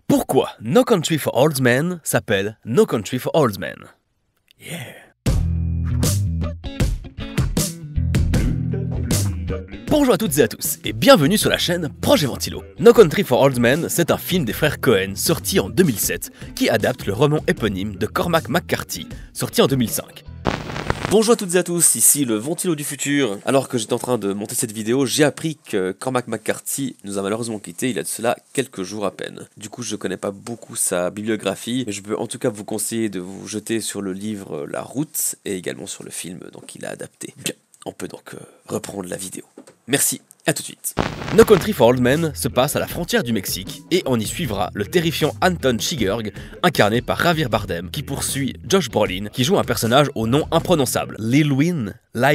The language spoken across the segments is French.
Pourquoi No Country for Old Men s'appelle No Country for Old Men? Yeah. Bonjour à toutes et à tous, et bienvenue sur la chaîne Projet Ventilo. No Country for Old Men, c'est un film des frères Coen, sorti en 2007, qui adapte le roman éponyme de Cormac McCarthy, sorti en 2005. Bonjour à toutes et à tous, ici le Ventilo du futur. Alors que j'étais en train de monter cette vidéo, j'ai appris que Cormac McCarthy nous a malheureusement quittés il y a de cela quelques jours à peine. Du coup, je connais pas beaucoup sa bibliographie, mais je peux en tout cas vous conseiller de vous jeter sur le livre La Route et également sur le film qu'il a adapté. Bien, on peut donc reprendre la vidéo. Merci, à tout de suite. No Country for Old Men se passe à la frontière du Mexique et on y suivra le terrifiant Anton Chigurh, incarné par Javier Bardem, qui poursuit Josh Brolin, qui joue un personnage au nom imprononçable. Lilwyn.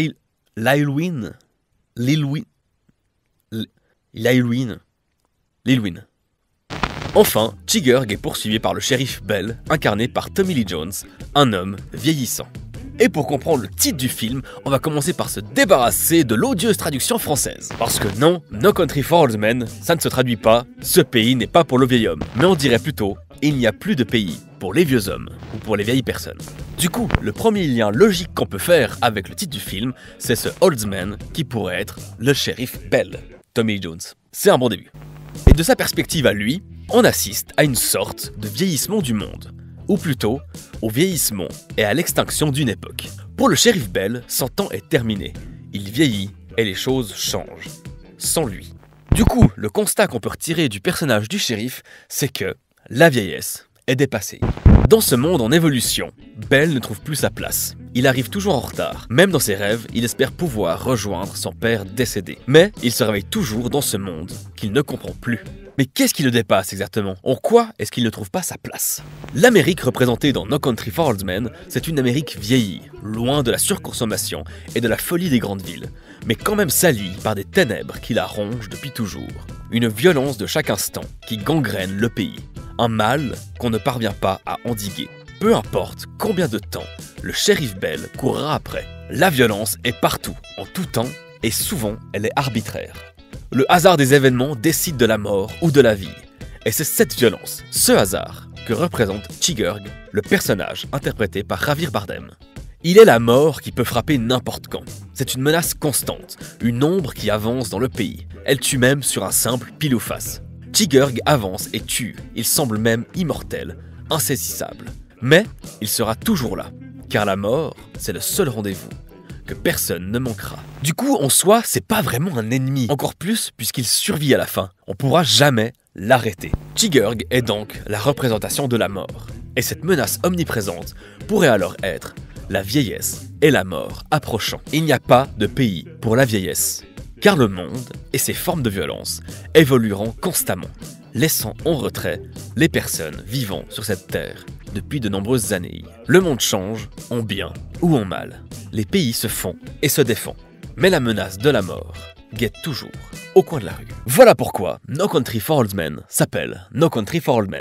Enfin, Chigurh est poursuivi par le shérif Bell, incarné par Tommy Lee Jones, un homme vieillissant. Et pour comprendre le titre du film, on va commencer par se débarrasser de l'odieuse traduction française. Parce que non, No Country for Old Men, ça ne se traduit pas « Ce pays n'est pas pour le vieil homme », mais on dirait plutôt « Il n'y a plus de pays pour les vieux hommes » ou pour les vieilles personnes. Du coup, le premier lien logique qu'on peut faire avec le titre du film, c'est ce Oldsman qui pourrait être le shérif Bell, Tommy Jones. C'est un bon début. Et de sa perspective à lui, on assiste à une sorte de vieillissement du monde. Ou plutôt, au vieillissement et à l'extinction d'une époque. Pour le shérif Bell, son temps est terminé. Il vieillit et les choses changent. Sans lui. Du coup, le constat qu'on peut retirer du personnage du shérif, c'est que la vieillesse est dépassée. Dans ce monde en évolution, Bell ne trouve plus sa place. Il arrive toujours en retard. Même dans ses rêves, il espère pouvoir rejoindre son père décédé. Mais il se réveille toujours dans ce monde qu'il ne comprend plus. Mais qu'est-ce qui le dépasse exactement? En quoi est-ce qu'il ne trouve pas sa place? L'Amérique représentée dans No Country for Old Men, c'est une Amérique vieillie, loin de la surconsommation et de la folie des grandes villes, mais quand même salie par des ténèbres qui la rongent depuis toujours. Une violence de chaque instant qui gangrène le pays. Un mal qu'on ne parvient pas à endiguer. Peu importe combien de temps, le shérif Bell courra après. La violence est partout, en tout temps, et souvent elle est arbitraire. Le hasard des événements décide de la mort ou de la vie. Et c'est cette violence, ce hasard, que représente Chigurh, le personnage interprété par Javier Bardem. Il est la mort qui peut frapper n'importe quand. C'est une menace constante, une ombre qui avance dans le pays. Elle tue même sur un simple pile ou face. Chigurh avance et tue, il semble même immortel, insaisissable. Mais il sera toujours là, car la mort, c'est le seul rendez-vous que personne ne manquera. Du coup, en soi, c'est pas vraiment un ennemi, encore plus puisqu'il survit à la fin. On pourra jamais l'arrêter. Chigurh est donc la représentation de la mort. Et cette menace omniprésente pourrait alors être la vieillesse et la mort approchant. Il n'y a pas de pays pour la vieillesse, car le monde et ses formes de violence évolueront constamment, laissant en retrait les personnes vivant sur cette terre depuis de nombreuses années. Le monde change, en bien ou en mal. Les pays se font et se défendent. Mais la menace de la mort guette toujours au coin de la rue. Voilà pourquoi No Country for Old Men s'appelle No Country for Old Men.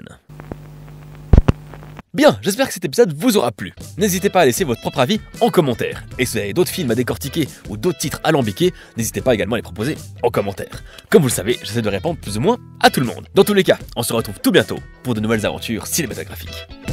Bien, j'espère que cet épisode vous aura plu. N'hésitez pas à laisser votre propre avis en commentaire. Et si vous avez d'autres films à décortiquer ou d'autres titres alambiqués, n'hésitez pas également à les proposer en commentaire. Comme vous le savez, j'essaie de répondre plus ou moins à tout le monde. Dans tous les cas, on se retrouve tout bientôt pour de nouvelles aventures cinématographiques.